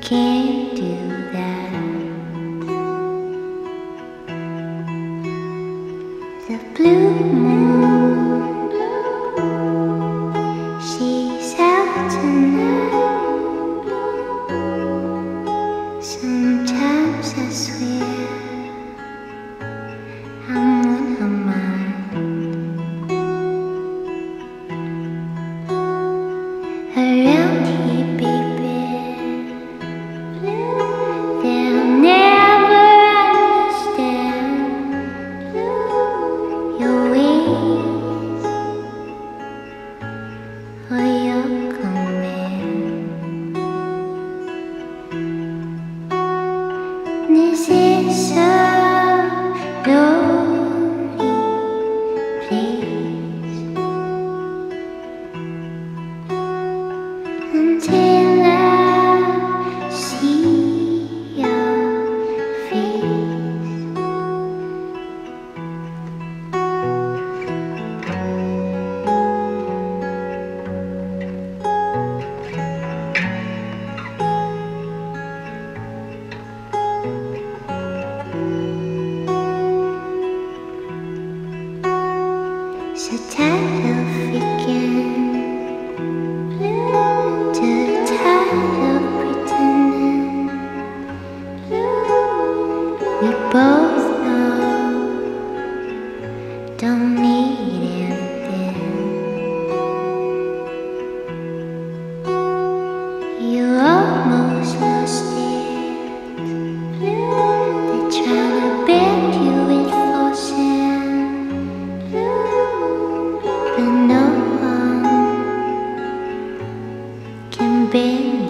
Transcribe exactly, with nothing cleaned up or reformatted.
can't do that. The blue moon, she's out tonight. Sometimes I swear I'm on her mind. Around here, baby, they'll never understand your ways or your command. This is so lonely place until I see your face. So tired of faking, too tired of pretending. We both know, don't need anything. You almost lost it. They're trying to bend you with forcing, but no one can bend